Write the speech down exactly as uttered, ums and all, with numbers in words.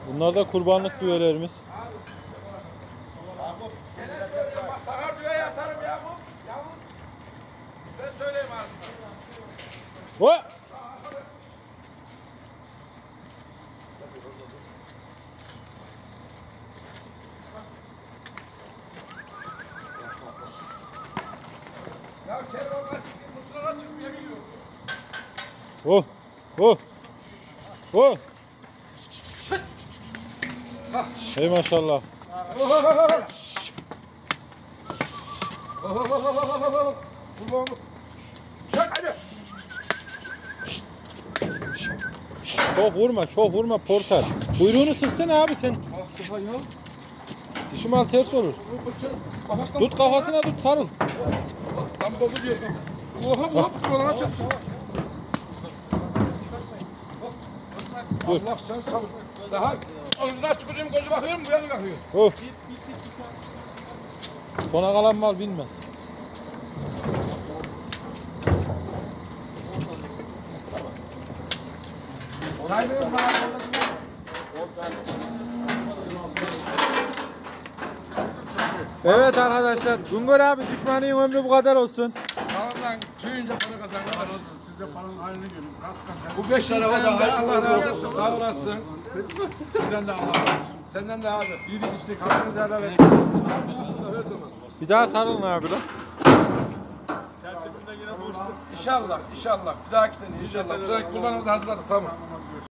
Bunlar da kurbanlık düvelerimiz. Bak sakar düğeye atarım ya bu. Yavrum. Ben söyleyeyim abi. Ho! Ya Kervan'la çıktı, Mutlu'na çıkmaya gidiyor. Oh! Oh! Oh! Hey maşallah. Kurbanlık. Çek hadi. Çok vurma, çok vurma portal. Kuyruğunu sıksana abi sen. Kafa ya. Dişim al ters olur. Kafasına Tut kafasına tut, sarıl. Tam doldu diyor. Oha bu hop kurbanına çıktı. Dur. Allah sen sabır. Daha ağzını aç çıkıyorum, gözü bakıyorum, bu yana bakıyor. Oh. Sona kalan mal bilmez. Saydınız mı? Evet arkadaşlar, Güngör abi düşmanın ömrü bu kadar olsun. Tamam lan, tüyünce para kazanlar. Siz de paranın halini görün. Kalk kalk. Bu beş tarafa da Allah razı olsun, sağ olasın. Sizden de Allah razı olsun. Senden de abi. İyilik işte kalkınız helal et. Her zaman. Bir daha sarılın abi lan. Tertibinde yine buluştuk. İnşallah, inşallah. Bir dahaki sene inşallah. Bu sene kurbanımızı hazırladık, tamam.